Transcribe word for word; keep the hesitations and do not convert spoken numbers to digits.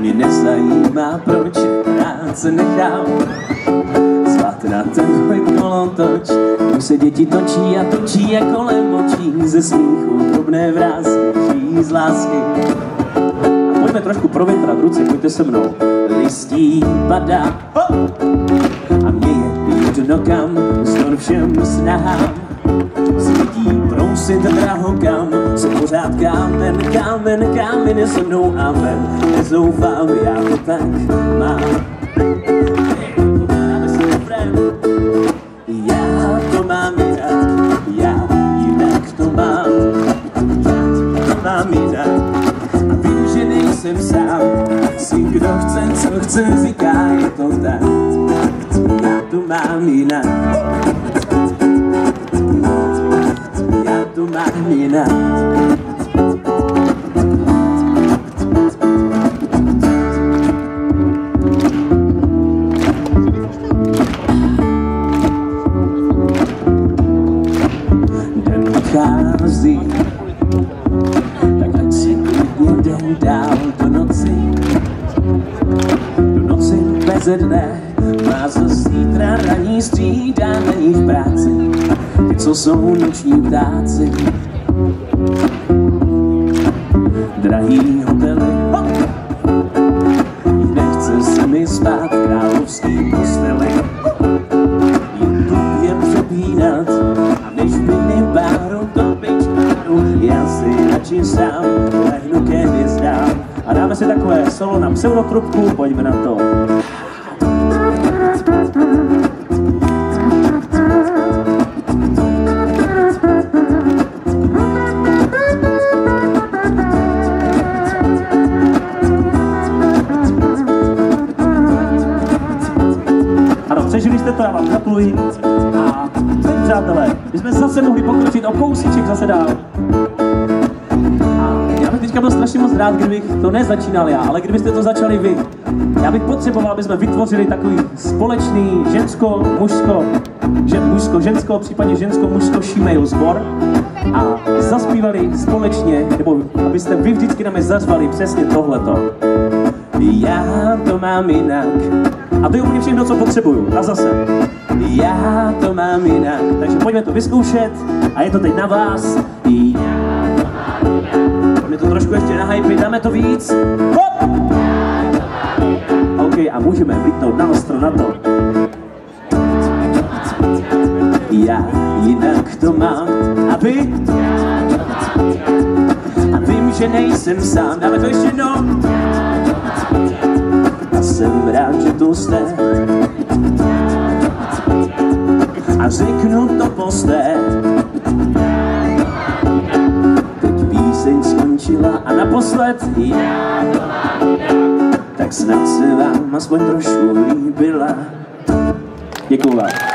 mě nezajímá, proč rád se nechám zvat na tenhle kolotoč. Už se děti točí a točí a kolem očí ze smíchu drobné vrásky žijí z lásky. A pojďme trošku provětrat ruce, pojďte se mnou. Listí padá a mě je jedno kam, vzdor všem snahám. Svítí brousit drahokam, se pořád kámen, kámen, kámen je se mnou a ven. Nezoufám, já to tak mám. Dáme si refrén. Já to mám jinak, já jinak to mám. Já to mám jinak a vím, že nejsem sám. Si kdo chce, co chce, říká, je to tak. Já to mám jinak. To mám jinak. Den odchází, tak ať si klidně jdem dál do noci. Do noci beze dne, má za zítra raní střídání v práci. Ty, co jsou noční ptáci, drahý hotely, nechce se mi spát v královský posteli. Jen tupě přepínat a než mi páru topič páru, já si radši sám lehnu ke hvězdám. A dáme si takové solo na pseudotrubku, pojďme na to. Přežili jste to, já vám gratuluji. A teď, přátelé, my jsme zase mohli pokročit o kousíček zase dál. A já bych teďka byl strašně moc rád, kdybych to nezačínal já, ale kdybyste to začali vy. Já bych potřeboval, aby jsme vytvořili takový společný žensko-mužsko, žen, mužsko-žensko, případně žensko-mužsko-šímejl sbor a zaspívali společně, nebo abyste vy vždycky na mě zařvali přesně tohleto. Já to mám jinak. A to je úplně všechno, co potřebuju. A zase. Já to mám jinak. Takže pojďme to vyzkoušet. A je to teď na vás. Já to mám jinak. Pojďme to trošku ještě nahypit. Dáme to víc. Hop! OK, a můžeme vlítnout na ostro na to. Já jinak to mám. A vy? A vím, že nejsem sám. Dáme to ještě jednou. Jsem rád, že tu jste a řeknu to posté. Teď píseň skončila a naposled já, tak snad se vám aspoň trošku líbila. Děkuju vám.